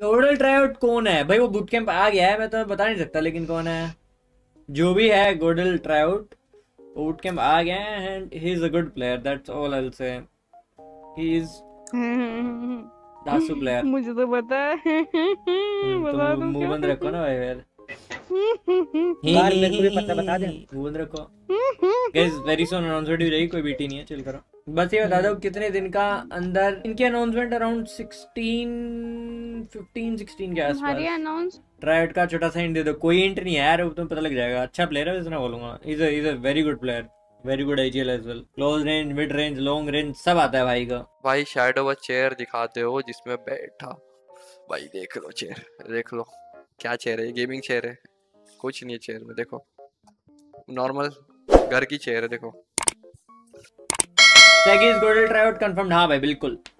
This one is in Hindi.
टोटल ट्राईआउट कौन है भाई? वो बूट कैंप आ गया है, मैं तो बता नहीं सकता लेकिन कौन है जो भी है। गोडल ट्राईआउट बूट कैंप आ गया है and he is a good player, that's all I will say. He is दासु प्लेयर। मुझे तो पता है। तुम बता दूं मुंह क्या? बंद रखो ना भाई फिर। यार मेरे को भी पता, बता दे। मुंह बंद रखो। गाइस वेरी सून अनाउंसमेंट भी रही, कोई बीटी नहीं है, चिल करो। बस ये बता दो कितने दिन का अंदर इनकी अनाउंसमेंट? अराउंड 15 16 के तुम्हारी आसपास। अनाउंस ट्रायड का छोटा सा हिंट दे दो, कोई हिंट नहीं है यार, वो तुम्हें पता लग जाएगा। अच्छा प्लेयर है वैसे, ना बोलूंगा। Is a very good player, very good IGL as well. Close range, mid range, long range सब आता है भाई का। भाई शैडो वो चेयर दिखाते हो जिसमें बैठा, भाई देख लो चेयर, देख लो क्या चेयर है, गेमिंग चेयर है, कुछ नहीं है चेयर में, देखो नॉर्मल घर की चेयर है, देखो। Tag is golden tryout confirmed, हाँ भाई बिल्कुल।